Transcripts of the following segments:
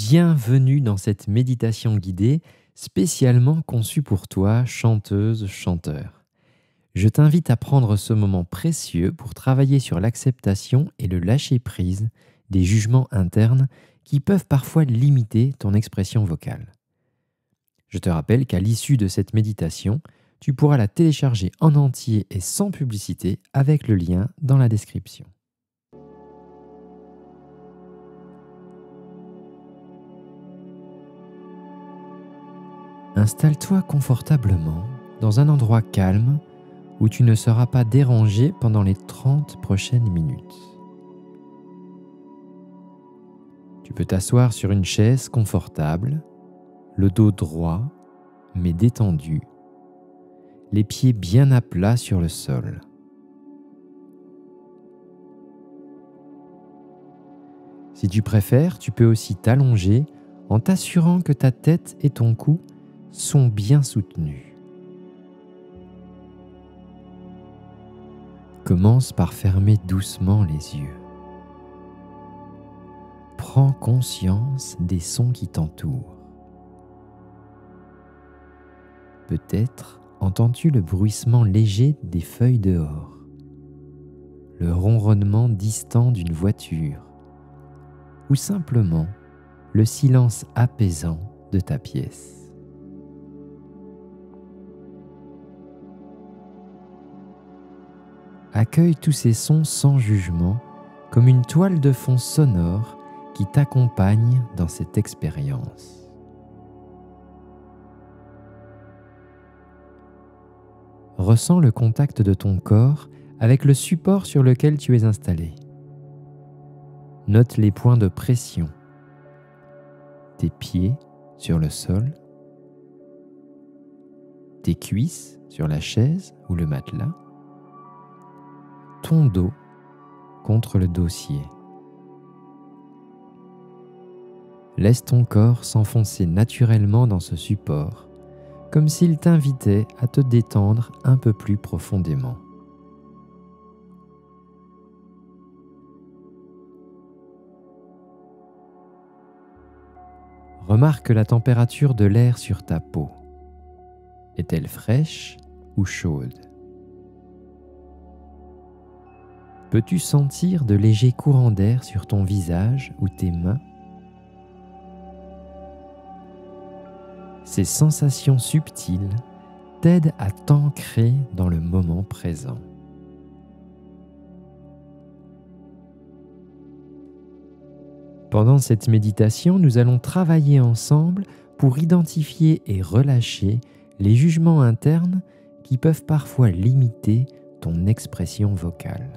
Bienvenue dans cette méditation guidée spécialement conçue pour toi, chanteuse, chanteur. Je t'invite à prendre ce moment précieux pour travailler sur l'acceptation et le lâcher-prise des jugements internes qui peuvent parfois limiter ton expression vocale. Je te rappelle qu'à l'issue de cette méditation, tu pourras la télécharger en entier et sans publicité avec le lien dans la description. Installe-toi confortablement dans un endroit calme où tu ne seras pas dérangé pendant les 30 prochaines minutes. Tu peux t'asseoir sur une chaise confortable, le dos droit mais détendu, les pieds bien à plat sur le sol. Si tu préfères, tu peux aussi t'allonger en t'assurant que ta tête et ton cou sont bien soutenus. Commence par fermer doucement les yeux. Prends conscience des sons qui t'entourent. Peut-être entends-tu le bruissement léger des feuilles dehors, le ronronnement distant d'une voiture, ou simplement le silence apaisant de ta pièce. Accueille tous ces sons sans jugement comme une toile de fond sonore qui t'accompagne dans cette expérience. Ressens le contact de ton corps avec le support sur lequel tu es installé. Note les points de pression, tes pieds sur le sol, tes cuisses sur la chaise ou le matelas, ton dos contre le dossier. Laisse ton corps s'enfoncer naturellement dans ce support, comme s'il t'invitait à te détendre un peu plus profondément. Remarque la température de l'air sur ta peau. Est-elle fraîche ou chaude ? Peux-tu sentir de légers courants d'air sur ton visage ou tes mains ? Ces sensations subtiles t'aident à t'ancrer dans le moment présent. Pendant cette méditation, nous allons travailler ensemble pour identifier et relâcher les jugements internes qui peuvent parfois limiter ton expression vocale.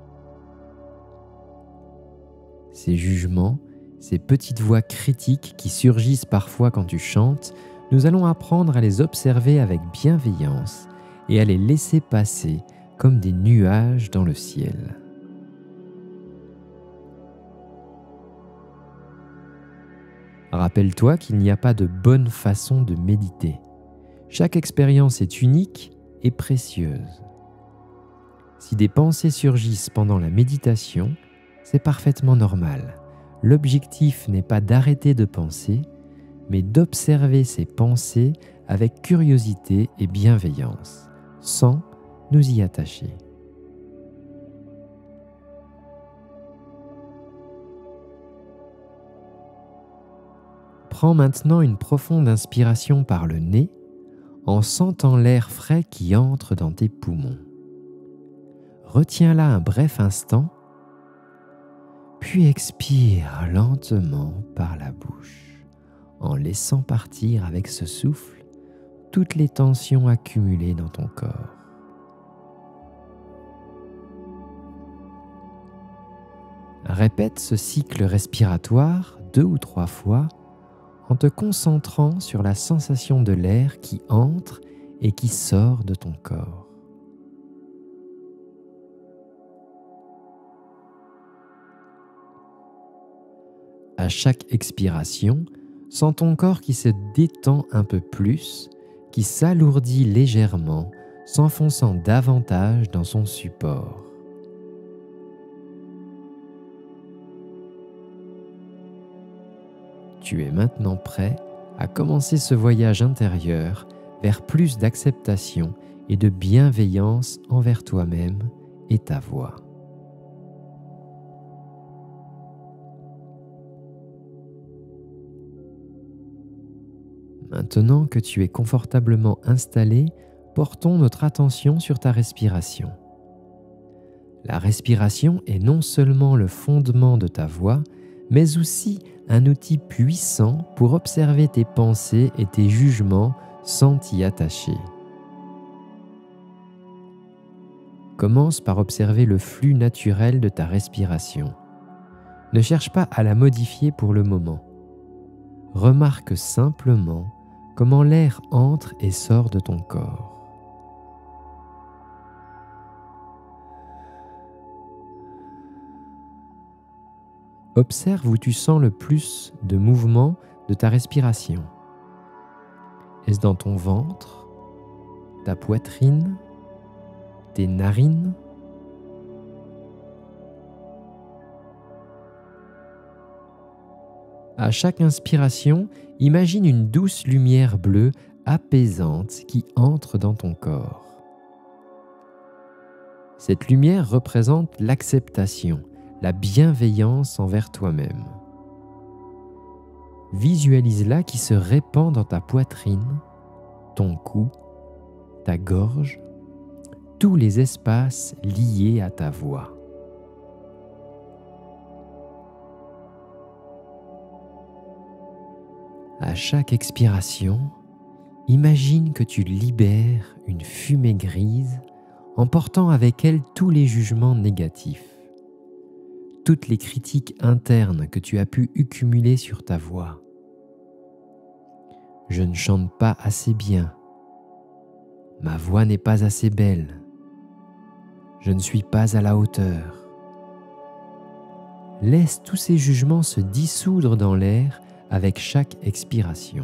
Ces jugements, ces petites voix critiques qui surgissent parfois quand tu chantes, nous allons apprendre à les observer avec bienveillance et à les laisser passer comme des nuages dans le ciel. Rappelle-toi qu'il n'y a pas de bonne façon de méditer. Chaque expérience est unique et précieuse. Si des pensées surgissent pendant la méditation, c'est parfaitement normal. L'objectif n'est pas d'arrêter de penser, mais d'observer ces pensées avec curiosité et bienveillance, sans nous y attacher. Prends maintenant une profonde inspiration par le nez en sentant l'air frais qui entre dans tes poumons. Retiens-la un bref instant, puis expire lentement par la bouche, en laissant partir avec ce souffle toutes les tensions accumulées dans ton corps. Répète ce cycle respiratoire 2 ou 3 fois en te concentrant sur la sensation de l'air qui entre et qui sort de ton corps. À chaque expiration, sens ton corps qui se détend un peu plus, qui s'alourdit légèrement, s'enfonçant davantage dans son support. Tu es maintenant prêt à commencer ce voyage intérieur vers plus d'acceptation et de bienveillance envers toi-même et ta voix. Maintenant que tu es confortablement installé, portons notre attention sur ta respiration. La respiration est non seulement le fondement de ta voix, mais aussi un outil puissant pour observer tes pensées et tes jugements sans t'y attacher. Commence par observer le flux naturel de ta respiration. Ne cherche pas à la modifier pour le moment. Remarque simplement comment l'air entre et sort de ton corps. Observe où tu sens le plus de mouvement de ta respiration. Est-ce dans ton ventre, ta poitrine, tes narines? À chaque inspiration, imagine une douce lumière bleue apaisante qui entre dans ton corps. Cette lumière représente l'acceptation, la bienveillance envers toi-même. Visualise-la qui se répand dans ta poitrine, ton cou, ta gorge, tous les espaces liés à ta voix. À chaque expiration, imagine que tu libères une fumée grise emportant avec elle tous les jugements négatifs, toutes les critiques internes que tu as pu accumuler sur ta voix. Je ne chante pas assez bien. Ma voix n'est pas assez belle. Je ne suis pas à la hauteur. Laisse tous ces jugements se dissoudre dans l'air avec chaque expiration.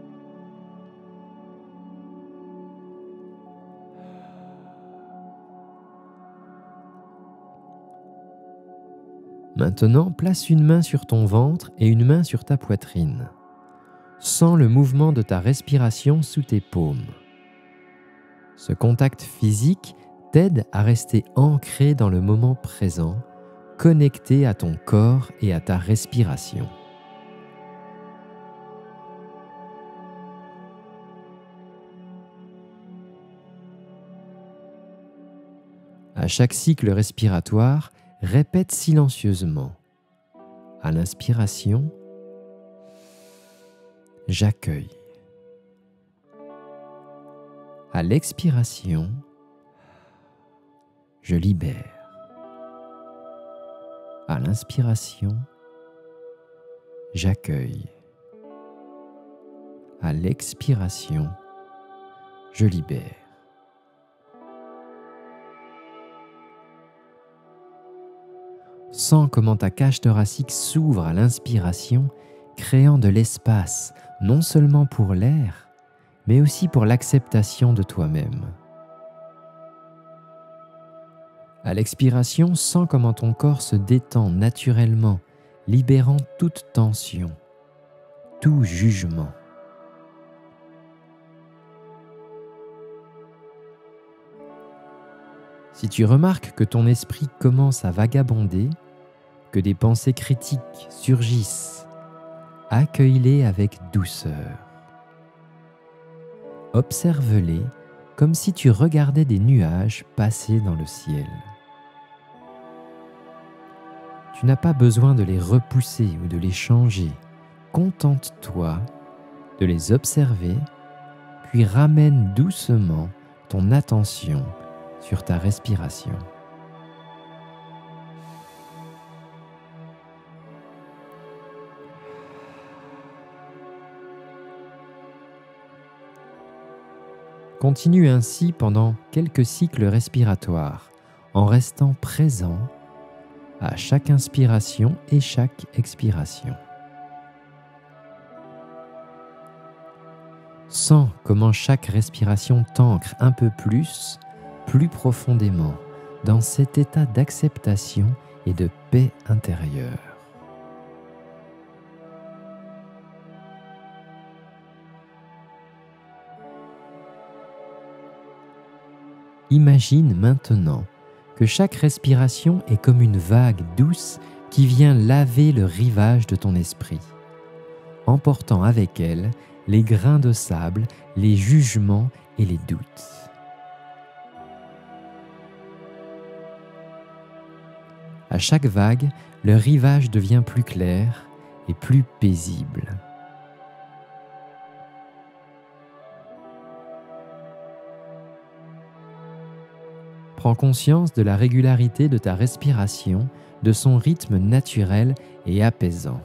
Maintenant, place une main sur ton ventre et une main sur ta poitrine. Sens le mouvement de ta respiration sous tes paumes. Ce contact physique t'aide à rester ancré dans le moment présent, connecté à ton corps et à ta respiration. À chaque cycle respiratoire, répète silencieusement. À l'inspiration, j'accueille. À l'expiration, je libère. À l'inspiration, j'accueille. À l'expiration, je libère. Sens comment ta cage thoracique s'ouvre à l'inspiration, créant de l'espace, non seulement pour l'air, mais aussi pour l'acceptation de toi-même. À l'expiration, sens comment ton corps se détend naturellement, libérant toute tension, tout jugement. Si tu remarques que ton esprit commence à vagabonder, que des pensées critiques surgissent, accueille-les avec douceur. Observe-les comme si tu regardais des nuages passer dans le ciel. Tu n'as pas besoin de les repousser ou de les changer. Contente-toi de les observer, puis ramène doucement ton attention sur ta respiration. Continue ainsi pendant quelques cycles respiratoires, en restant présent à chaque inspiration et chaque expiration. Sens comment chaque respiration t'ancre un peu plus profondément dans cet état d'acceptation et de paix intérieure. Imagine maintenant que chaque respiration est comme une vague douce qui vient laver le rivage de ton esprit, emportant avec elle les grains de sable, les jugements et les doutes. À chaque vague, le rivage devient plus clair et plus paisible. Prends conscience de la régularité de ta respiration, de son rythme naturel et apaisant.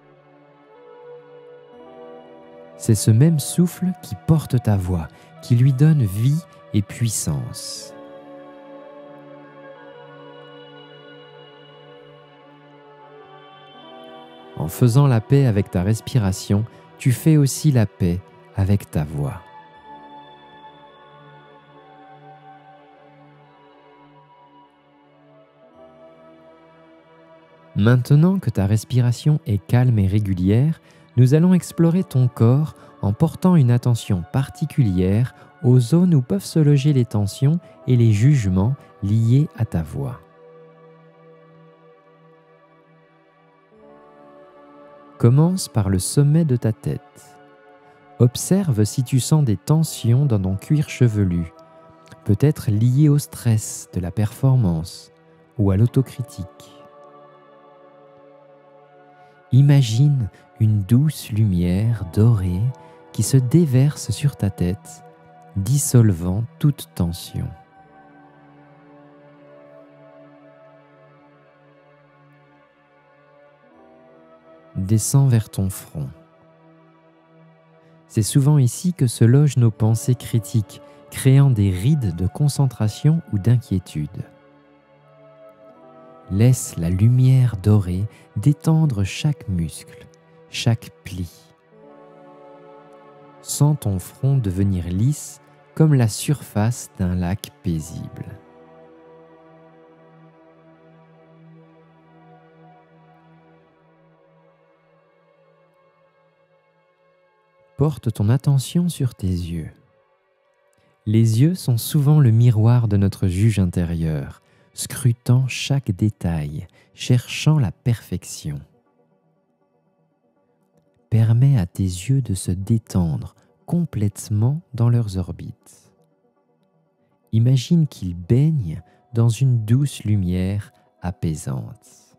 C'est ce même souffle qui porte ta voix, qui lui donne vie et puissance. En faisant la paix avec ta respiration, tu fais aussi la paix avec ta voix. Maintenant que ta respiration est calme et régulière, nous allons explorer ton corps en portant une attention particulière aux zones où peuvent se loger les tensions et les jugements liés à ta voix. Commence par le sommet de ta tête. Observe si tu sens des tensions dans ton cuir chevelu, peut-être liées au stress de la performance ou à l'autocritique. Imagine une douce lumière dorée qui se déverse sur ta tête, dissolvant toute tension. Descends vers ton front. C'est souvent ici que se logent nos pensées critiques, créant des rides de concentration ou d'inquiétude. Laisse la lumière dorée détendre chaque muscle, chaque pli. Sens ton front devenir lisse comme la surface d'un lac paisible. Porte ton attention sur tes yeux. Les yeux sont souvent le miroir de notre juge intérieur, scrutant chaque détail, cherchant la perfection. Permets à tes yeux de se détendre complètement dans leurs orbites. Imagine qu'ils baignent dans une douce lumière apaisante.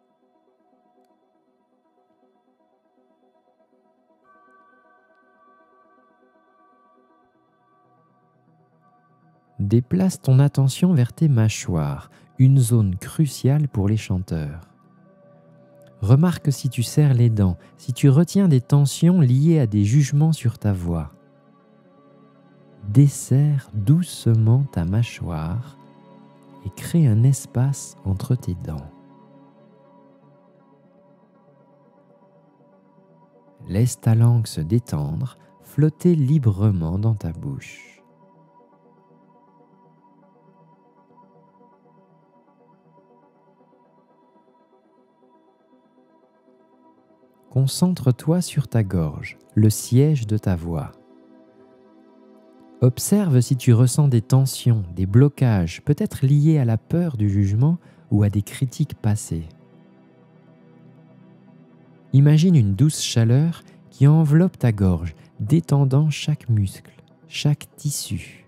Déplace ton attention vers tes mâchoires, une zone cruciale pour les chanteurs. Remarque si tu serres les dents, si tu retiens des tensions liées à des jugements sur ta voix. Desserre doucement ta mâchoire et crée un espace entre tes dents. Laisse ta langue se détendre, flotter librement dans ta bouche. Concentre-toi sur ta gorge, le siège de ta voix. Observe si tu ressens des tensions, des blocages, peut-être liés à la peur du jugement ou à des critiques passées. Imagine une douce chaleur qui enveloppe ta gorge, détendant chaque muscle, chaque tissu.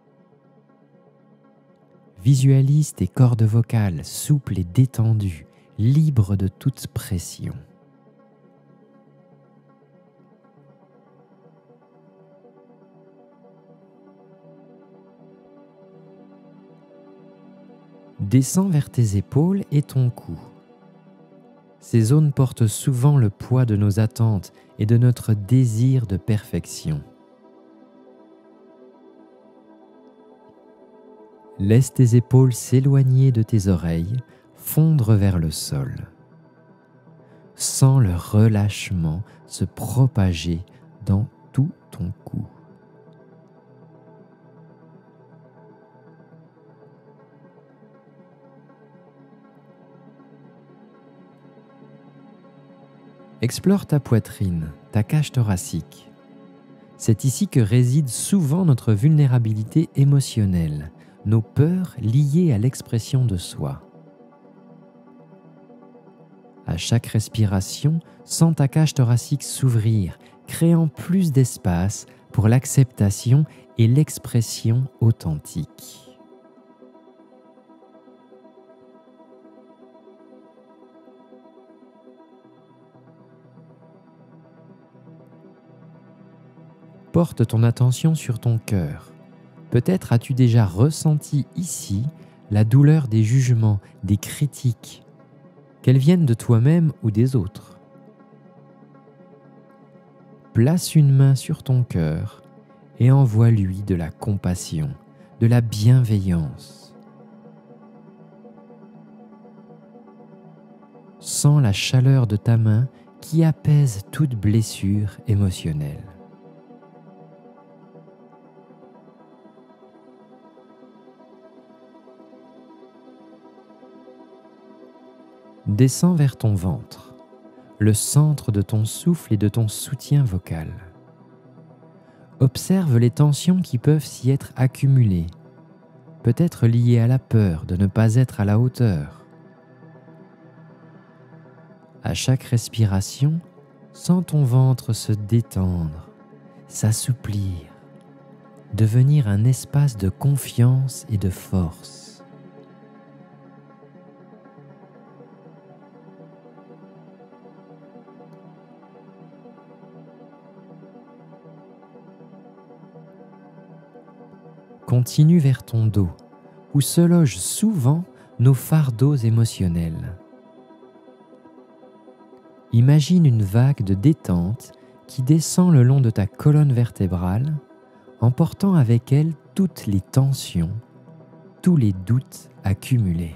Visualise tes cordes vocales souples et détendues, libres de toute pression. Descends vers tes épaules et ton cou. Ces zones portent souvent le poids de nos attentes et de notre désir de perfection. Laisse tes épaules s'éloigner de tes oreilles, fondre vers le sol. Sens le relâchement se propager dans tout ton cou. Explore ta poitrine, ta cage thoracique. C'est ici que réside souvent notre vulnérabilité émotionnelle, nos peurs liées à l'expression de soi. À chaque respiration, sens ta cage thoracique s'ouvrir, créant plus d'espace pour l'acceptation et l'expression authentique. Porte ton attention sur ton cœur. Peut-être as-tu déjà ressenti ici la douleur des jugements, des critiques, qu'elles viennent de toi-même ou des autres. Place une main sur ton cœur et envoie-lui de la compassion, de la bienveillance. Sens la chaleur de ta main qui apaise toute blessure émotionnelle. Descends vers ton ventre, le centre de ton souffle et de ton soutien vocal. Observe les tensions qui peuvent s'y être accumulées, peut-être liées à la peur de ne pas être à la hauteur. À chaque respiration, sens ton ventre se détendre, s'assouplir, devenir un espace de confiance et de force. Continue vers ton dos, où se logent souvent nos fardeaux émotionnels. Imagine une vague de détente qui descend le long de ta colonne vertébrale, emportant avec elle toutes les tensions, tous les doutes accumulés.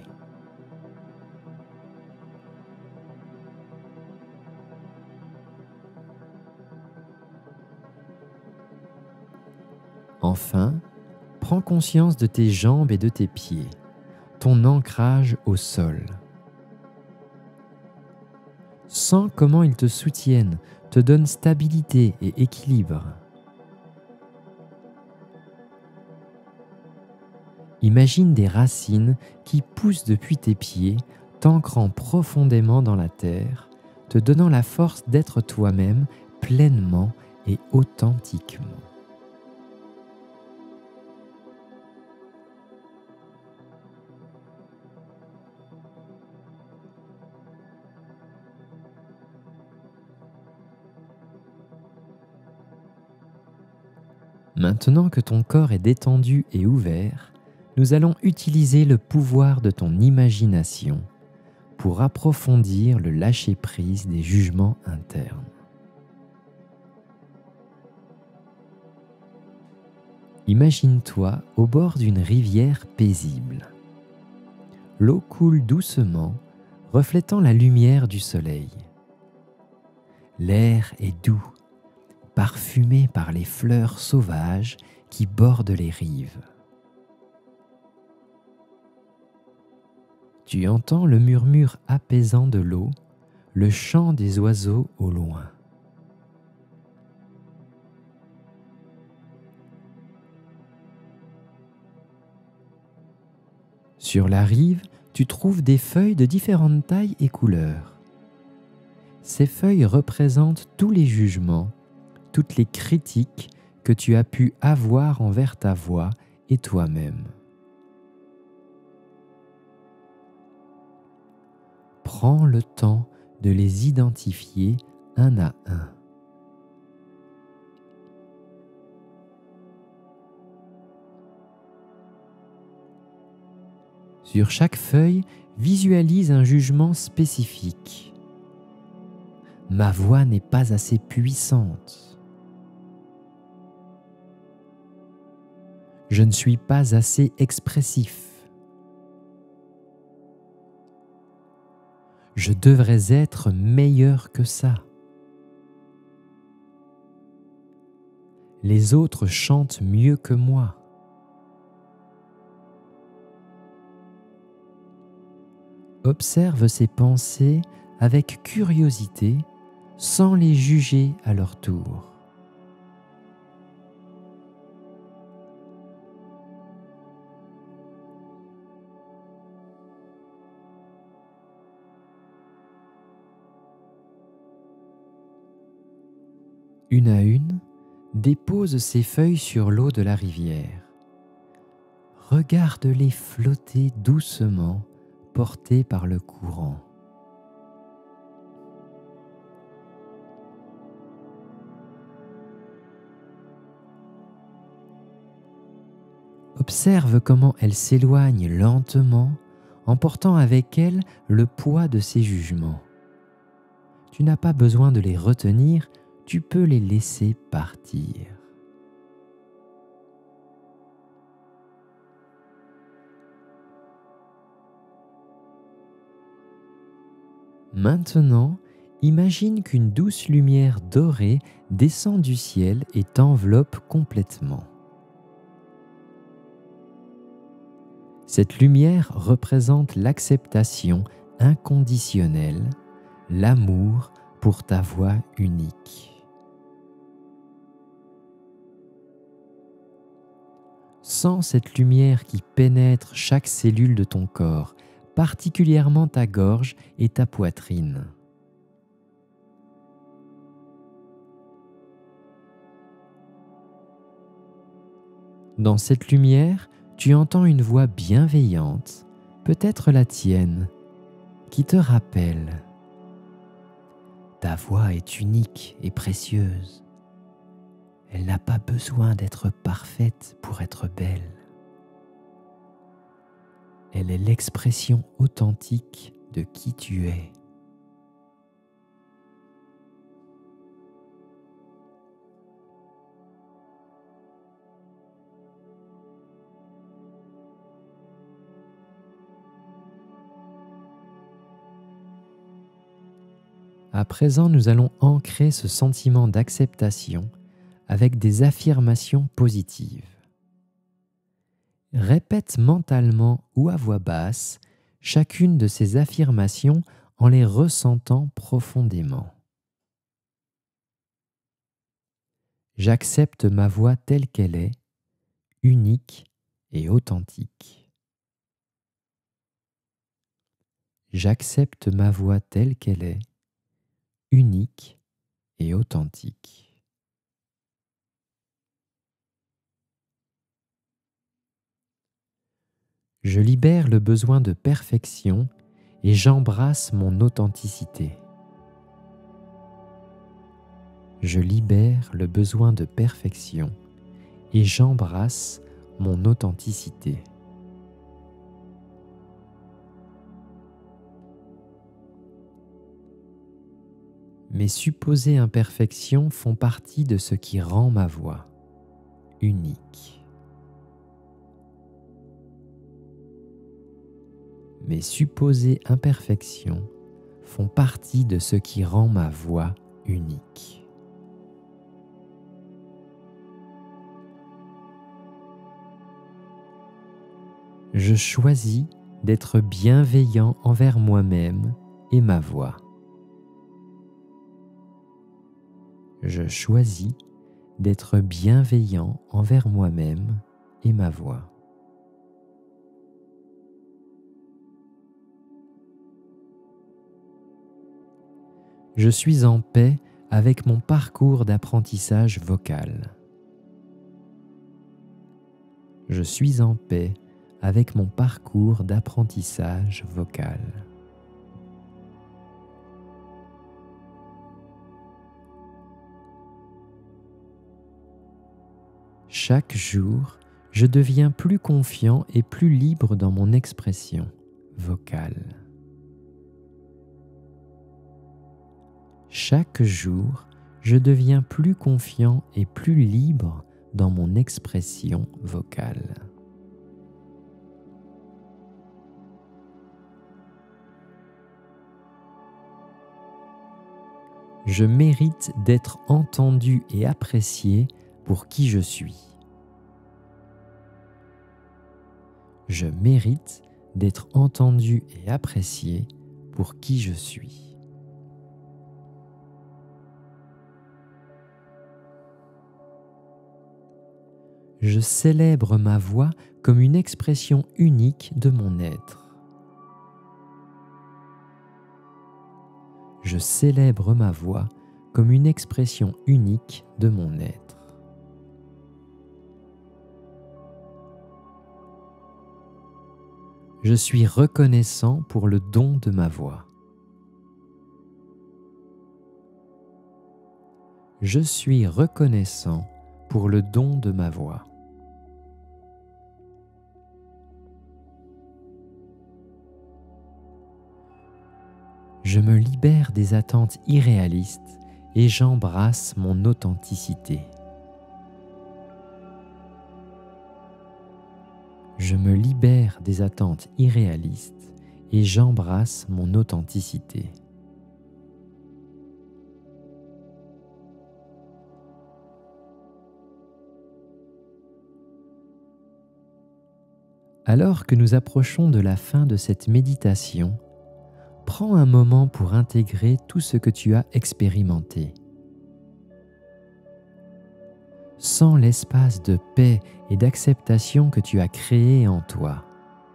Enfin, prends conscience de tes jambes et de tes pieds, ton ancrage au sol. Sens comment ils te soutiennent, te donnent stabilité et équilibre. Imagine des racines qui poussent depuis tes pieds, t'ancrant profondément dans la terre, te donnant la force d'être toi-même pleinement et authentiquement. Maintenant que ton corps est détendu et ouvert, nous allons utiliser le pouvoir de ton imagination pour approfondir le lâcher-prise des jugements internes. Imagine-toi au bord d'une rivière paisible. L'eau coule doucement, reflétant la lumière du soleil. L'air est doux, parfumé par les fleurs sauvages qui bordent les rives. Tu entends le murmure apaisant de l'eau, le chant des oiseaux au loin. Sur la rive, tu trouves des feuilles de différentes tailles et couleurs. Ces feuilles représentent tous les jugements, toutes les critiques que tu as pu avoir envers ta voix et toi-même. Prends le temps de les identifier un à un. Sur chaque feuille, visualise un jugement spécifique. Ma voix n'est pas assez puissante. Je ne suis pas assez expressif. Je devrais être meilleur que ça. Les autres chantent mieux que moi. Observe ces pensées avec curiosité, sans les juger à leur tour. Une à une, dépose ses feuilles sur l'eau de la rivière. Regarde-les flotter doucement, portées par le courant. Observe comment elles s'éloignent lentement, emportant avec elles le poids de ses jugements. Tu n'as pas besoin de les retenir, tu peux les laisser partir. Maintenant, imagine qu'une douce lumière dorée descend du ciel et t'enveloppe complètement. Cette lumière représente l'acceptation inconditionnelle, l'amour pour ta voix unique. Sens cette lumière qui pénètre chaque cellule de ton corps, particulièrement ta gorge et ta poitrine. Dans cette lumière, tu entends une voix bienveillante, peut-être la tienne, qui te rappelle: ta voix est unique et précieuse. Elle n'a pas besoin d'être parfaite pour être belle. Elle est l'expression authentique de qui tu es. À présent, nous allons ancrer ce sentiment d'acceptation avec des affirmations positives. Répète mentalement ou à voix basse chacune de ces affirmations en les ressentant profondément. J'accepte ma voix telle qu'elle est, unique et authentique. J'accepte ma voix telle qu'elle est, unique et authentique. Je libère le besoin de perfection et j'embrasse mon authenticité. Je libère le besoin de perfection et j'embrasse mon authenticité. Mes supposées imperfections font partie de ce qui rend ma voix unique. Mes supposées imperfections font partie de ce qui rend ma voix unique. Je choisis d'être bienveillant envers moi-même et ma voix. Je choisis d'être bienveillant envers moi-même et ma voix. Je suis en paix avec mon parcours d'apprentissage vocal. Je suis en paix avec mon parcours d'apprentissage vocal. Chaque jour, je deviens plus confiant et plus libre dans mon expression vocale. Chaque jour, je deviens plus confiant et plus libre dans mon expression vocale. Je mérite d'être entendu et apprécié pour qui je suis. Je mérite d'être entendu et apprécié pour qui je suis. Je célèbre ma voix comme une expression unique de mon être. Je célèbre ma voix comme une expression unique de mon être. Je suis reconnaissant pour le don de ma voix. Je suis reconnaissant pour le don de ma voix. Je me libère des attentes irréalistes et j'embrasse mon authenticité. Je me libère des attentes irréalistes et j'embrasse mon authenticité. Alors que nous approchons de la fin de cette méditation, prends un moment pour intégrer tout ce que tu as expérimenté. Sens l'espace de paix et d'acceptation que tu as créé en toi.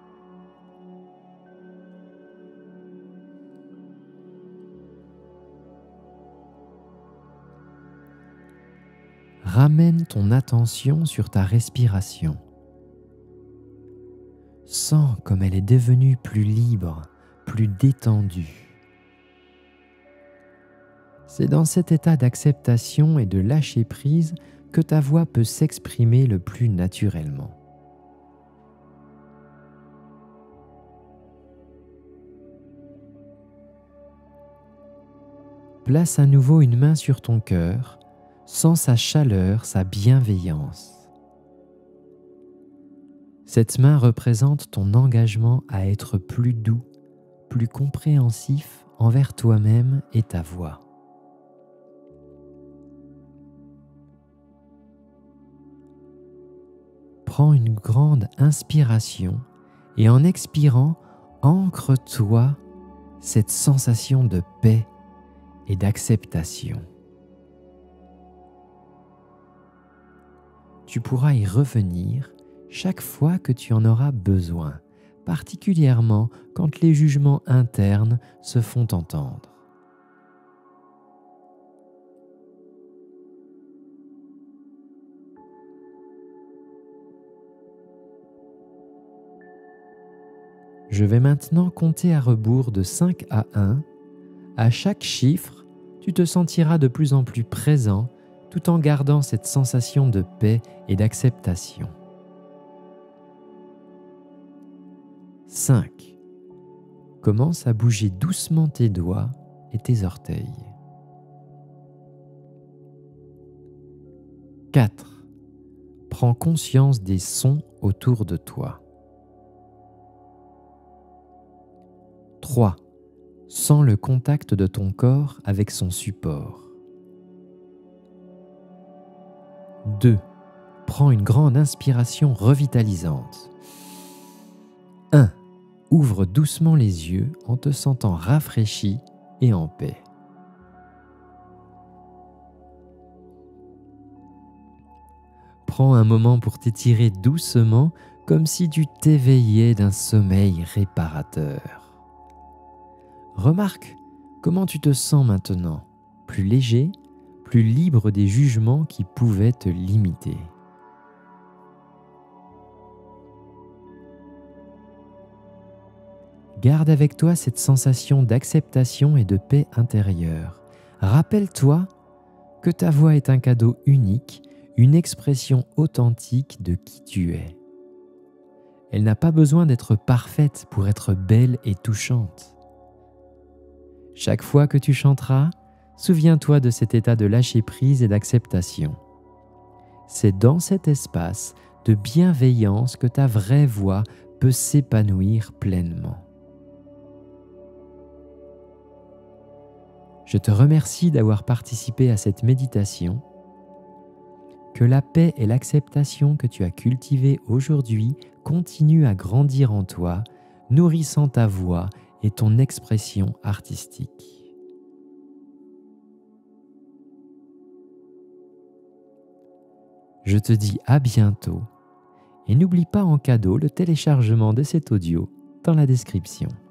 Ramène ton attention sur ta respiration. Sens comme elle est devenue plus libre, plus détendue. C'est dans cet état d'acceptation et de lâcher prise que ta voix peut s'exprimer le plus naturellement. Place à nouveau une main sur ton cœur, sens sa chaleur, sa bienveillance. Cette main représente ton engagement à être plus doux, plus compréhensif envers toi-même et ta voix. Prends une grande inspiration et en expirant, ancre-toi cette sensation de paix et d'acceptation. Tu pourras y revenir chaque fois que tu en auras besoin, particulièrement quand les jugements internes se font entendre. Je vais maintenant compter à rebours de 5 à 1. À chaque chiffre, tu te sentiras de plus en plus présent tout en gardant cette sensation de paix et d'acceptation. 5. Commence à bouger doucement tes doigts et tes orteils. 4. Prends conscience des sons autour de toi. 3. Sens le contact de ton corps avec son support. 2. Prends une grande inspiration revitalisante. 1. Ouvre doucement les yeux en te sentant rafraîchi et en paix. Prends un moment pour t'étirer doucement comme si tu t'éveillais d'un sommeil réparateur. Remarque comment tu te sens maintenant, plus léger, plus libre des jugements qui pouvaient te limiter. Garde avec toi cette sensation d'acceptation et de paix intérieure. Rappelle-toi que ta voix est un cadeau unique, une expression authentique de qui tu es. Elle n'a pas besoin d'être parfaite pour être belle et touchante. Chaque fois que tu chanteras, souviens-toi de cet état de lâcher-prise et d'acceptation. C'est dans cet espace de bienveillance que ta vraie voix peut s'épanouir pleinement. Je te remercie d'avoir participé à cette méditation. Que la paix et l'acceptation que tu as cultivées aujourd'hui continuent à grandir en toi, nourrissant ta voix et ton expression artistique. Je te dis à bientôt et n'oublie pas en cadeau le téléchargement de cet audio dans la description.